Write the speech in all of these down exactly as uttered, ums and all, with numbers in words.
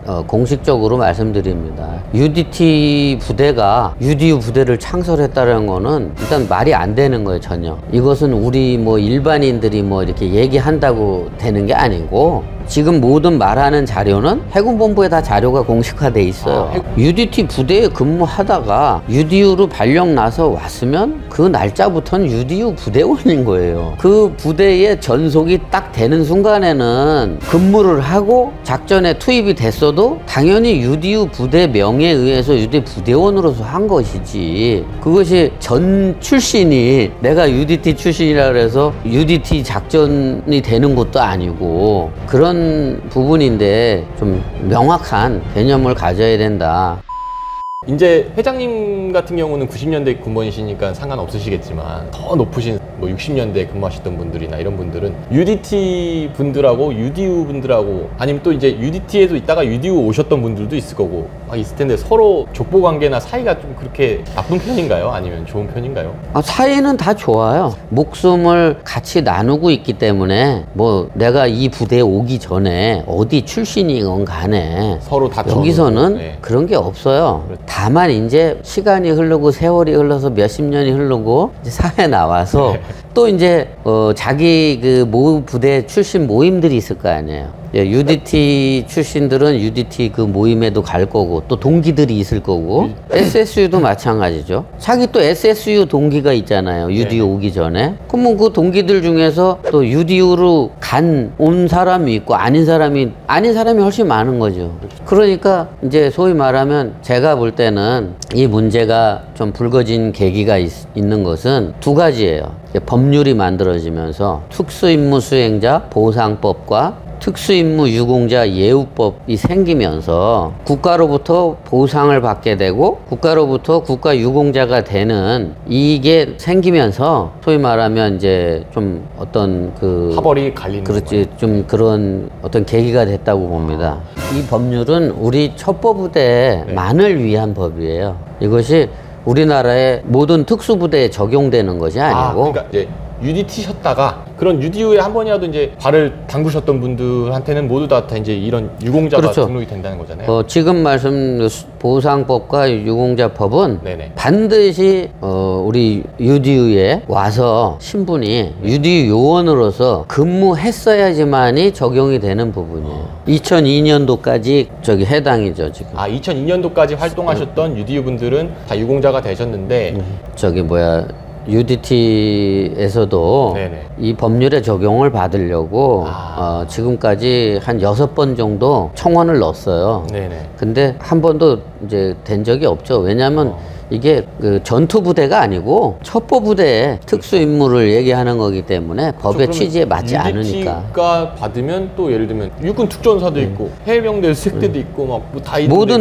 어, 공식적으로 말씀드립니다. 유디티 부대가 유디유 부대를 창설했다는 거는 일단 말이 안 되는 거예요, 전혀. 이것은 우리 뭐 일반인들이 뭐 이렇게 얘기한다고 되는 게 아니고, 지금 모든 말하는 자료는 해군본부에 다 자료가 공식화돼 있어요. 아, 유디티 부대에 근무하다가 유디유로 발령 나서 왔으면 그 날짜부터는 유디유 부대원인 거예요. 그 부대의 전속이 딱 되는 순간에는 근무를 하고 작전에 투입이 됐어도 당연히 유디유 부대 명예에 의해서 유디유 부대원으로서 한 것이지, 그것이 전 출신이 내가 유디티 출신이라 그래서 유디티 작전이 되는 것도 아니고, 그런 부분인데 좀 명확한 개념을 가져야 된다. 이제 회장님 같은 경우는 구십 년대 군번이시니까 상관없으시겠지만, 더 높으신 뭐 육십 년대 근무하셨던 분들이나 이런 분들은 유디티 분들하고 유디유 분들하고, 아니면 또 이제 유디티에도 있다가 유디유 오셨던 분들도 있을 거고 막 있을 텐데, 서로 족보 관계나 사이가 좀 그렇게 나쁜 편인가요? 아니면 좋은 편인가요? 아, 사이는 다 좋아요. 목숨을 같이 나누고 있기 때문에 뭐 내가 이 부대에 오기 전에 어디 출신이건 간에 서로 다 여기서는 네. 그런 게 없어요. 다만 이제 시간이 흐르고 세월이 흘러서 몇십 년이 흐르고 이제 사회에 나와서 네. 또 이제 어 자기 그 모 부대 출신 모임들이 있을 거 아니에요. 유디티 출신들은 유디티 그 모임에도 갈 거고, 또 동기들이 있을 거고, 에스에스유도 마찬가지죠. 자기 또 에스에스유 동기가 있잖아요, 유디유 네. 오기 전에. 그러면 그 동기들 중에서 또 유디유로 간 온 사람이 있고 아닌 사람이 아닌 사람이 훨씬 많은 거죠. 그러니까 이제 소위 말하면 제가 볼 때는 이 문제가 좀 불거진 계기가 있, 있는 것은 두 가지예요. 법률이 만들어지면서 특수임무 수행자 보상법과 특수임무 유공자 예우법이 생기면서 국가로부터 보상을 받게 되고 국가로부터 국가 유공자가 되는 이게 생기면서 소위 말하면 이제 좀 어떤 그 파벌이 갈리는 그렇지 거예요. 좀 그런 어떤 계기가 됐다고 봅니다. 이 법률은 우리 첩보부대만을 네. 위한 법이에요. 이것이 우리나라의 모든 특수부대에 적용되는 것이 아니고. 아, 그러니까 이제 유디티셨다가 그런 유디유에 한 번이라도 이제 발을 담그셨던 분들한테는 모두 다, 다 이제 이런 유공자가 그렇죠. 등록이 된다는 거잖아요. 어, 지금 말씀 보상법과 유공자법은 네네. 반드시 어, 우리 유디유에 와서 신분이 유디유 요원으로서 근무했어야지만이 적용이 되는 부분이에요. 어. 이천이 년도까지 저기 해당이죠 지금. 아, 이천이 년도까지 활동하셨던 음. 유디유 분들은 다 유공자가 되셨는데 음. 저기 뭐야. 유디티에서도 네네. 이 법률의 적용을 받으려고 아. 어, 지금까지 한 여섯 번 정도 청원을 넣었어요. 네네. 근데 한 번도 이제 된 적이 없죠. 왜냐하면 어. 이게 그 전투부대가 아니고 첩보부대의 특수임무를 얘기하는 거기 때문에 법의 취지에 맞지 않으니까. 유디티가 받으면 또 예를 들면 육군 특전사도 음. 있고 해병대 수색대도 음. 있고 막 뭐 다 있는데 모든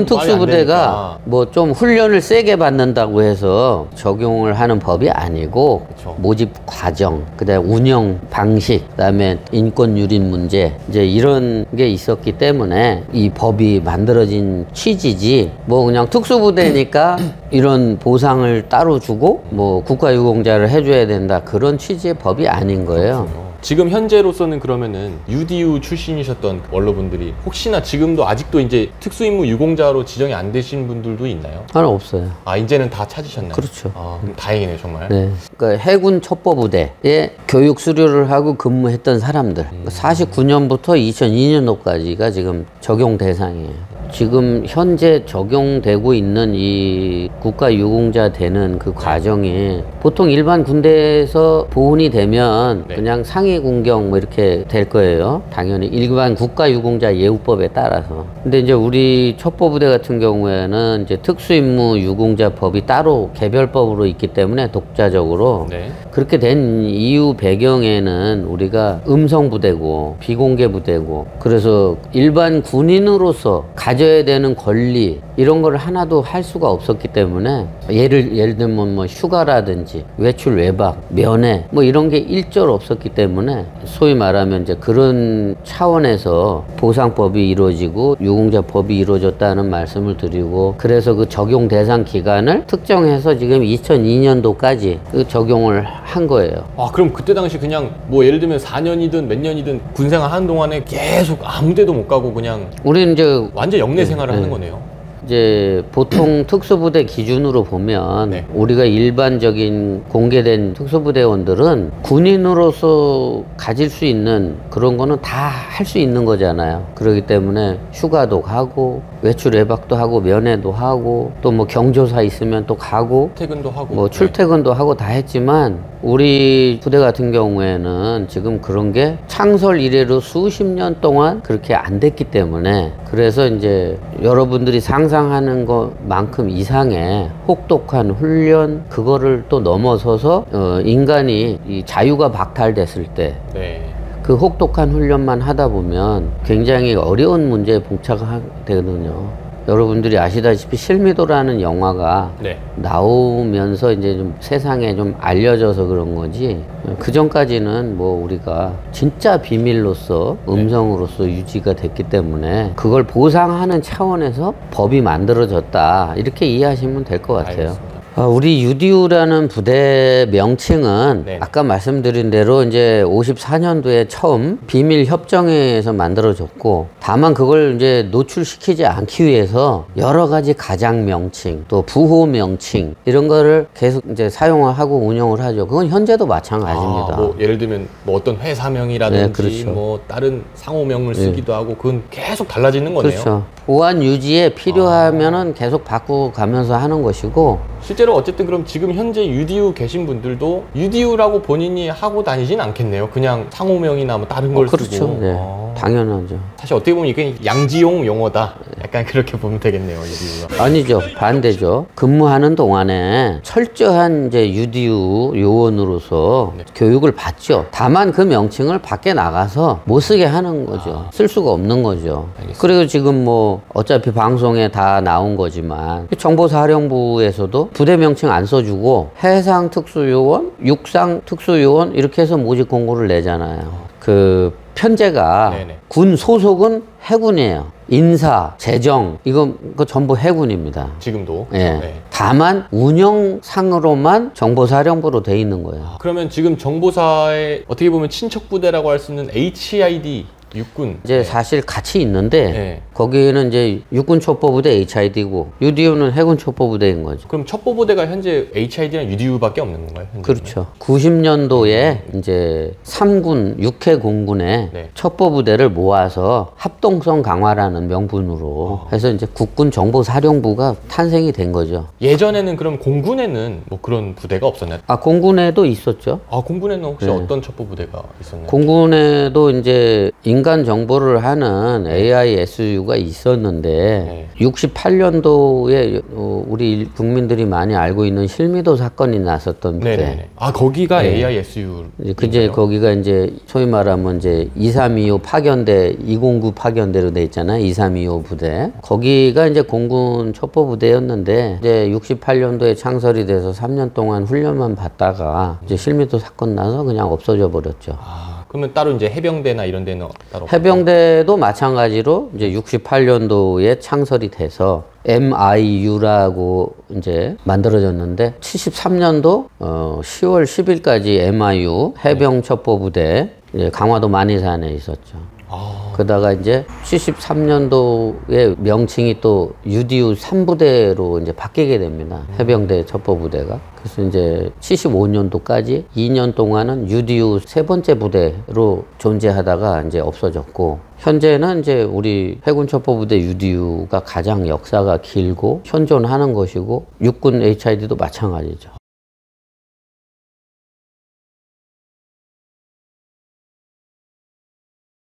특수부대가 뭐 좀 훈련을 세게 받는다고 해서 적용을 하는 법이 아니고 그쵸. 모집 과정, 그다음에 운영 방식, 그다음에 인권 유린 문제 이제 이런 게 있었기 때문에 이 법이 만들어진 취지지 뭐 그냥 특수부대니까 이런 보상을 따로 주고 뭐 국가유공자를 해줘야 된다 그런 취지의 법이 아닌 거예요. 그렇군요. 지금 현재로서는 그러면은 유디유 출신이셨던 원로분들이 혹시나 지금도 아직도 이제 특수임무 유공자로 지정이 안 되신 분들도 있나요? 하나 없어요. 아, 이제는 다 찾으셨나요? 그렇죠. 아, 그럼 다행이네요 정말. 네. 그러니까 해군 첩보부대에 교육 수료를 하고 근무했던 사람들 음. 사십구 년부터 이천이 년도까지가 지금 적용 대상이에요. 지금 현재 적용되고 있는 이 국가유공자 되는 그 과정이 보통 일반 군대에서 보훈이 되면 네. 그냥 상위군경 뭐 이렇게 될 거예요. 당연히 일반 국가유공자 예우법에 따라서. 근데 이제 우리 첩보부대 같은 경우에는 이제 특수임무 유공자 법이 따로 개별법으로 있기 때문에 독자적으로 네. 그렇게 된 이유 배경에는 우리가 음성부대고 비공개부대고 그래서 일반 군인으로서 가져야 되는 권리 이런 걸 하나도 할 수가 없었기 때문에 예를 예를 들면 뭐 휴가라든지 외출 외박 면회 뭐 이런 게 일절 없었기 때문에 소위 말하면 이제 그런 차원에서 보상법이 이루어지고 유공자법이 이루어졌다는 말씀을 드리고 그래서 그 적용 대상 기간을 특정해서 지금 이천이 년도까지 그 적용을 한 거예요. 아, 그럼 그때 당시 그냥 뭐 예를 들면 사 년이든 몇 년이든 군생활 하는 동안에 계속 아무 데도 못 가고 그냥 우리는 이제 완전 영내 생활을 네. 하는 거네요. 이제 보통 특수부대 기준으로 보면 네. 우리가 일반적인 공개된 특수부대원들은 군인으로서 가질 수 있는 그런 거는 다 할 수 있는 거잖아요. 그렇기 때문에 휴가도 가고 외출 외박도 하고 면회도 하고 또 뭐 경조사 있으면 또 가고 퇴근도 하고 뭐 출퇴근도 하고 다 했지만 우리 부대 같은 경우에는 지금 그런 게 창설 이래로 수십 년 동안 그렇게 안 됐기 때문에 그래서 이제 여러분들이 상상하는 것만큼 이상의 혹독한 훈련 그거를 또 넘어서서 어 인간이 이 자유가 박탈됐을 때 네. 그 혹독한 훈련만 하다 보면 굉장히 어려운 문제에 봉착하게 되거든요. 여러분들이 아시다시피 실미도라는 영화가 네. 나오면서 이제 좀 세상에 좀 알려져서 그런 거지 그 전까지는 뭐 우리가 진짜 비밀로서 음성으로서 유지가 됐기 때문에 그걸 보상하는 차원에서 법이 만들어졌다 이렇게 이해하시면 될 것 같아요. 알겠습니다. 아, 우리 유디유라는 부대 명칭은 네. 아까 말씀드린 대로 이제 오십사 년도에 처음 비밀 협정에서 만들어졌고 다만 그걸 이제 노출시키지 않기 위해서 여러 가지 가장 명칭 또 부호 명칭 이런 거를 계속 이제 사용을 하고 운영을 하죠. 그건 현재도 마찬가지입니다. 아, 뭐 예를 들면 뭐 어떤 회사명이라든지 네, 그렇죠. 뭐 다른 상호명을 쓰기도 하고 그건 계속 달라지는 거네요. 그렇죠. 보안 유지에 필요하면은 계속 바꾸고 가면서 하는 것이고 실제로 어쨌든 그럼 지금 현재 유디유 계신 분들도 유디유라고 본인이 하고 다니진 않겠네요. 그냥 상호명이나 뭐 다른 걸 어, 그렇죠. 쓰고. 네. 아. 당연하죠. 사실 어떻게 보면 이게 양지용 용어다. 약간 그렇게 보면 되겠네요. 유디유가. 아니죠. 반대죠. 근무하는 동안에 철저한 이제 유디유 요원으로서 네. 교육을 받죠. 다만 그 명칭을 밖에 나가서 못 쓰게 하는 거죠. 쓸 수가 없는 거죠. 알겠습니다. 그리고 지금 뭐 어차피 방송에 다 나온 거지만 정보사령부에서도 부대 명칭 안 써주고 해상특수요원, 육상특수요원 이렇게 해서 모집 공고를 내잖아요. 그 편제가 네네. 군 소속은 해군이에요. 인사, 재정 이거 그거 전부 해군입니다. 지금도. 예. 네. 다만 운영상으로만 정보사령부로 돼 있는 거예요. 그러면 지금 정보사의 어떻게 보면 친척 부대라고 할 수 있는 에이치아이디 육군. 이제 네. 사실 같이 있는데 네. 거기는 이제 육군 첩보부대 에이치아이디고 유디유는 해군 첩보부대인 거죠. 그럼 첩보부대가 현재 에이치아이디랑 유디유밖에 없는 건가요? 현재는? 그렇죠. 구십 년도에 이제 삼군 육해 공군의 네. 첩보부대를 모아서 합동성 강화라는 명분으로 해서 이제 국군 정보사령부가 탄생이 된 거죠. 예전에는 그럼 공군에는 뭐 그런 부대가 없었나요? 아 공군에도 있었죠. 아 공군에는 혹시 네. 어떤 첩보부대가 있었나요? 공군에도 이제 인간 정보를 하는 에이아이에스유가 있었는데 네. 육십팔 년도에 우리 국민들이 많이 알고 있는 실미도 사건이 났었던 부대. 네네네. 아 거기가 네. 에이아이에스유. 이제 그제 거기가 이제 소위 말하면 이제 이삼이오 파견대 이공구 파견대로 돼 있잖아요. 이삼이오 부대. 거기가 이제 공군 첩보부대였는데 이제 육십팔 년도에 창설이 돼서 삼 년 동안 훈련만 받다가 이제 실미도 사건 나서 그냥 없어져 버렸죠. 아 그러면 따로 이제 해병대나 이런 데는 따로. 해병대도 마찬가지로 이제 육십팔 년도에 창설이 돼서 엠아이유라고 이제 만들어졌는데 칠십삼 년도 어 시월 십일까지 엠아이유 해병첩보부대 이제 강화도 만이산에 있었죠. 아 그러다가 이제 칠십삼 년도에 명칭이 또 유디유 삼 부대로 이제 바뀌게 됩니다. 해병대 첩보부대가. 그래서 이제 칠십오 년도까지 이 년 동안은 유디유 세 번째 부대로 존재하다가 이제 없어졌고 현재는 이제 우리 해군 첩보부대 유디유가 가장 역사가 길고 현존하는 것이고 육군 에이치아이디도 마찬가지죠.